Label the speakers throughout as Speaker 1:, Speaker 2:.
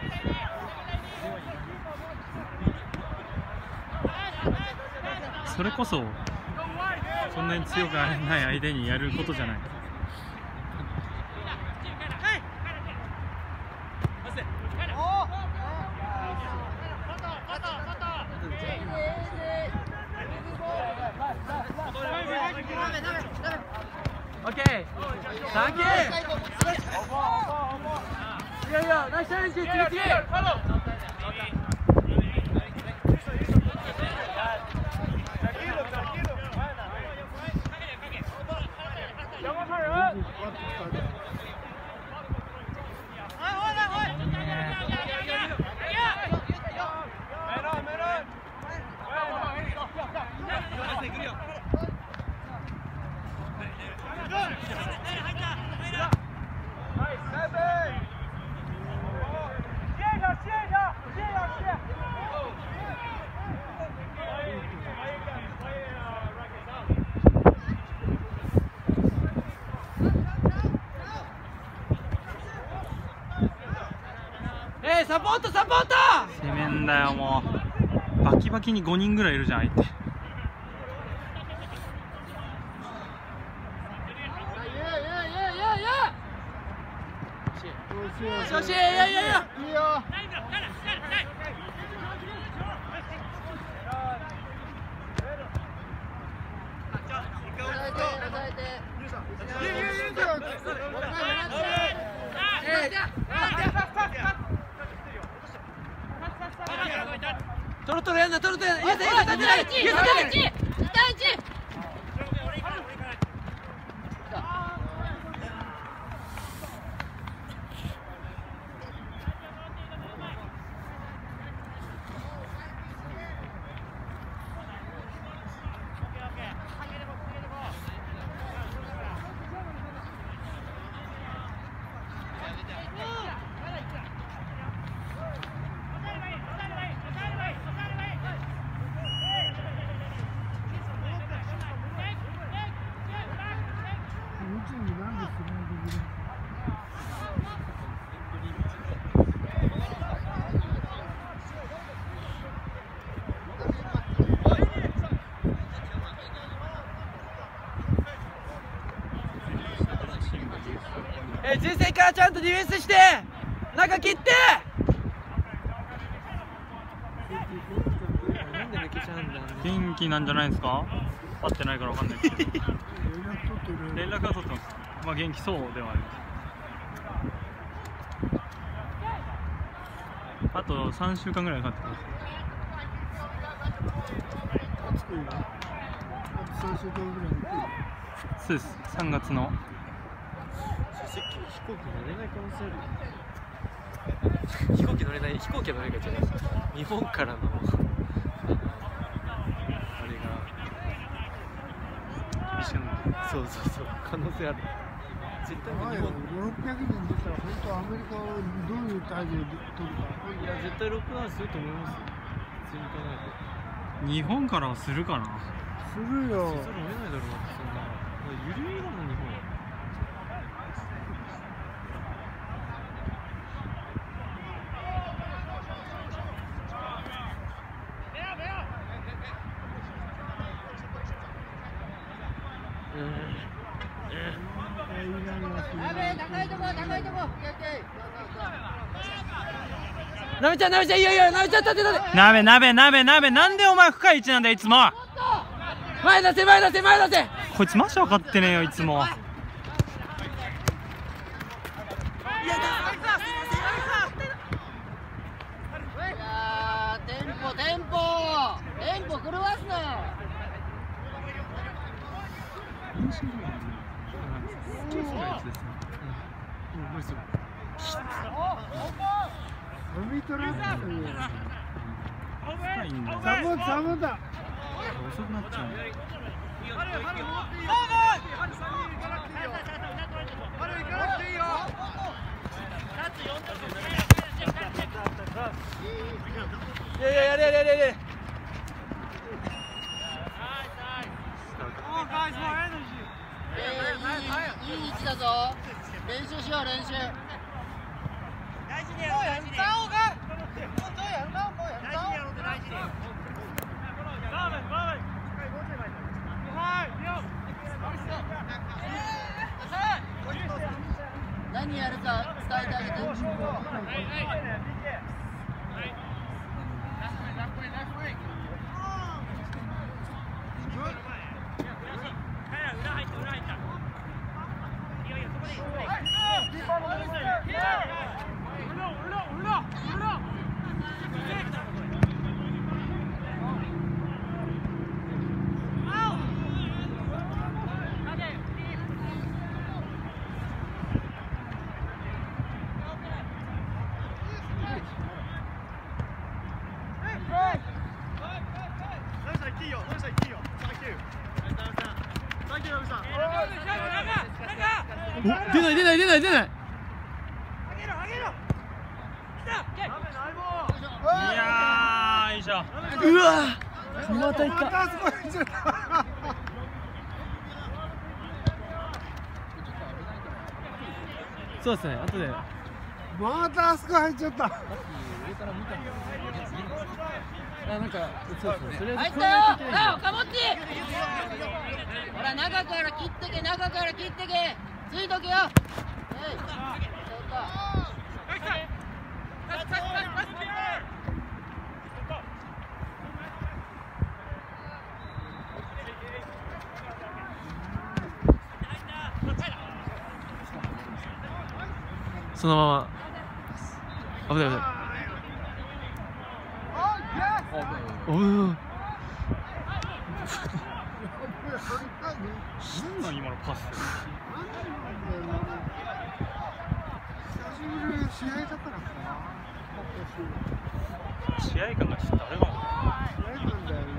Speaker 1: それこそそんなに強くない相手にやることじゃない。
Speaker 2: オッケー、サンキュー。いやいや、ナイスチャレンジ、次。サポート
Speaker 1: 攻めんだよ、もうバキバキに5人ぐらいいるじゃん相手。
Speaker 2: 調子いいよ。トロトロやんな。中線からちゃんとディフェンスして中切って。なんで抜けちゃうんだよね。
Speaker 1: 元気なんじゃないですか。会ってないからわかんないですけど連絡は取ってます。まあ元気そうではあります。あと3週間ぐらいかかってます。そうです、3月の
Speaker 2: 飛行機乗れない可能性ある。飛行機乗れないじゃない。日本からのあれが
Speaker 1: 厳しくなる。
Speaker 2: そう可能性ある。絶対日本
Speaker 3: 600人出たら本当アメリカをどういう態度で取るか。
Speaker 2: いや絶対ロックダウンすると思いますよ。普通に行かないと。
Speaker 1: 日本からはするかな。
Speaker 3: するよ。
Speaker 2: それ乗れないだろうな。そんなゆるいだもん日本。なめちゃんいいよなめちゃん立て
Speaker 1: 鍋なんでお前深い位置なんだよいつも。
Speaker 2: 前出せ
Speaker 1: こいつマジ分かってねえよいつも。
Speaker 2: テンポ狂わすな。
Speaker 3: 飲み取らないよ。
Speaker 1: 深いんだよ。
Speaker 3: サボだ。
Speaker 1: 遅くなっちゃう。
Speaker 2: いややれ。いい位置だぞ。練習しよう。大事にやろう。 出ない出ない出ない出ない。
Speaker 1: いやー、いいじゃん。
Speaker 2: うわまたいった。そうですね、後で
Speaker 3: またあそこ入っちゃった。
Speaker 2: なんかそうですね、とりあえず
Speaker 4: 入ったよ。さあ岡本、ほら中から切ってけ、中から切ってけ、ついとけよ。
Speaker 2: そのまま危ない危ない。おお
Speaker 1: なんなん今のパス。
Speaker 3: 久しぶりに試合だからさ。
Speaker 1: 試合感がちょっとあれかも。
Speaker 3: 試合なんだよね。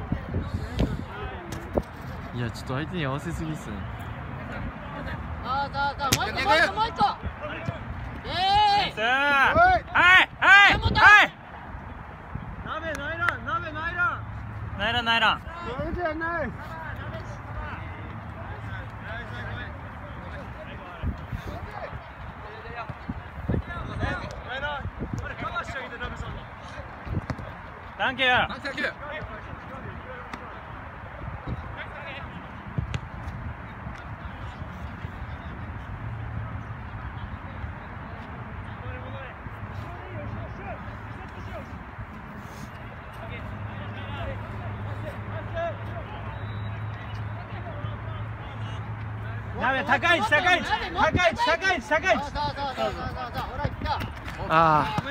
Speaker 2: いやちょっと相手に合わせすぎっすね。
Speaker 4: さあもう一個もう一個もう一個。
Speaker 1: はいはいはい。
Speaker 3: 鍋ないらん、鍋ないらん。
Speaker 1: ナイランナイラン。
Speaker 3: それじゃない。
Speaker 1: サンキュー。鍋高い位置高い位置高い位置高い位置高い位置。
Speaker 4: そうほらいった。
Speaker 2: ああ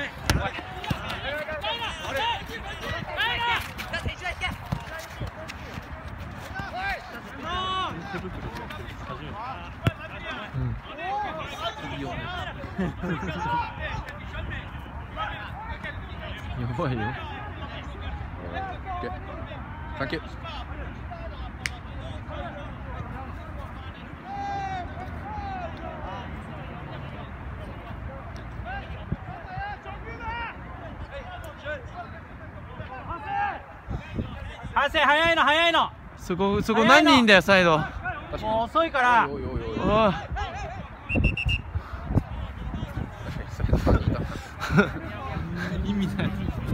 Speaker 1: 手袋でやってる初めて。
Speaker 2: いいよね。やばいよ。サンキュー。
Speaker 1: 早いの早いの。
Speaker 2: そこ何人だよサイド。
Speaker 1: もう遅いから。
Speaker 2: おい意味ない。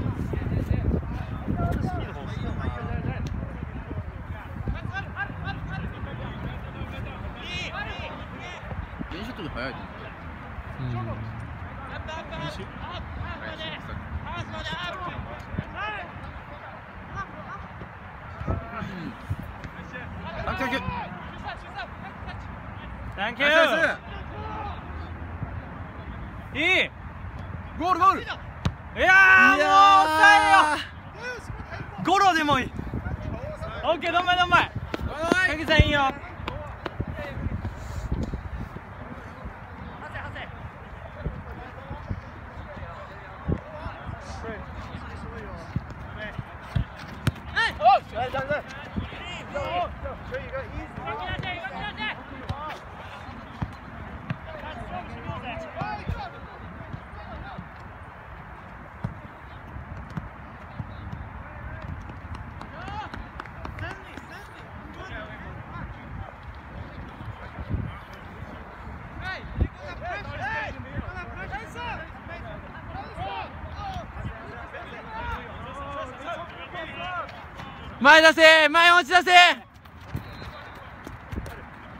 Speaker 5: 練習と早いと思って。
Speaker 1: 練習？サンキュー。いい。
Speaker 5: ゴールゴール。
Speaker 1: いやーもう抑えよ。ゴロでもいい。オッケー、どんまいどんまい。かけさんいいよ。
Speaker 2: 前出せ、前落ち出せ。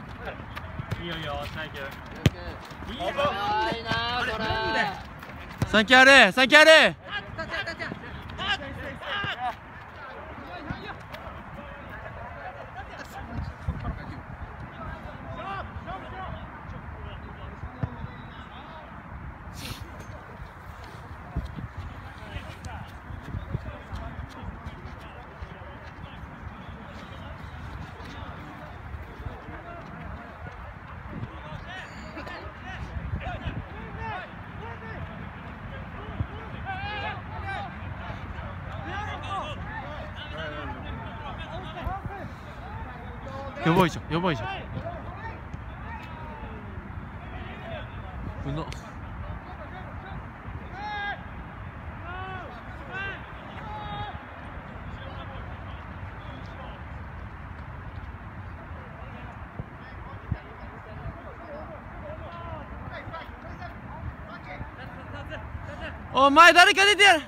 Speaker 1: いいよいいよ、サンキュー。
Speaker 4: いいなこれ。
Speaker 2: 3球ある3球ある。やばいじゃんやばいじゃん。うな。お前誰か出てやる。
Speaker 4: しっ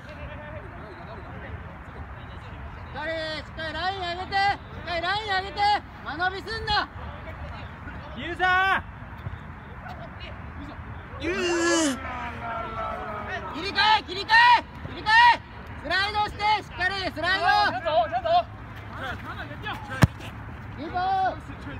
Speaker 4: かりライン上げて、しっかりライン上げて、間延びすんな。
Speaker 1: ゆうさん
Speaker 4: 切り替え切り替え切り替え、スライドしてしっかりスライド。キーパー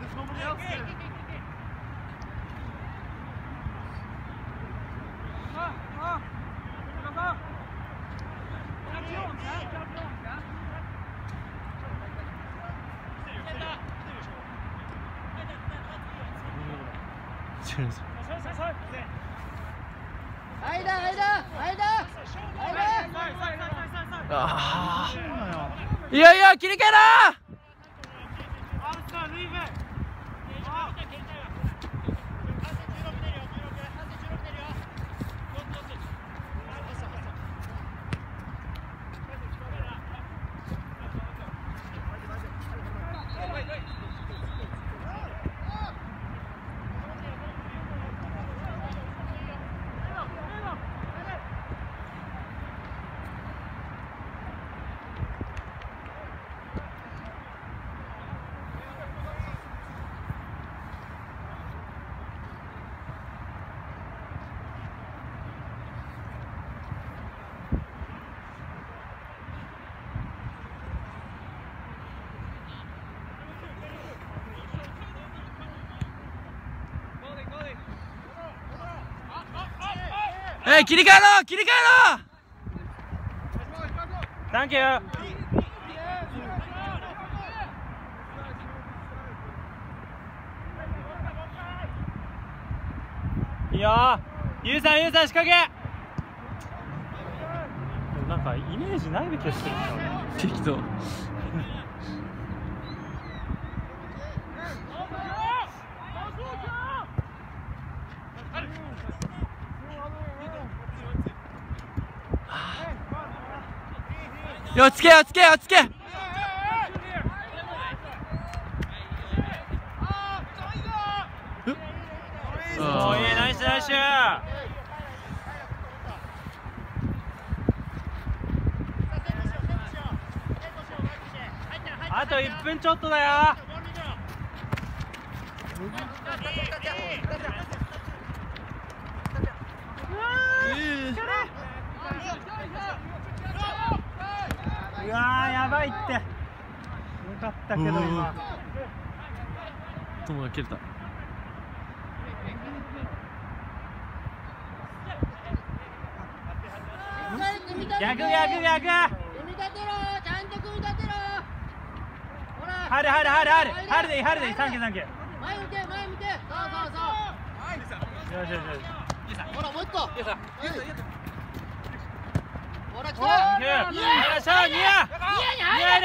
Speaker 2: ああ、いやいや切り替えな。切り替えろ切り替えろ。
Speaker 1: サンキュー。いいよゆうさん仕掛け。なんかイメージないべきはしてるから
Speaker 2: 適当。よつけよつけよつけ。
Speaker 1: おーいいナイスナイス。あと1分ちょっとだよ。うわーやばいって。よかったけど今
Speaker 2: 友が切れた。
Speaker 1: 逆
Speaker 4: 組み立てろ、ちゃんと組み立てろ。ほら
Speaker 1: 春でいい春でいい。サンキューサンキュー。
Speaker 4: 前見て前見て。そう
Speaker 1: よしよしよし。
Speaker 4: ほらもう一個。ほら来た。
Speaker 1: サンキュー。よいしょニアに入れ。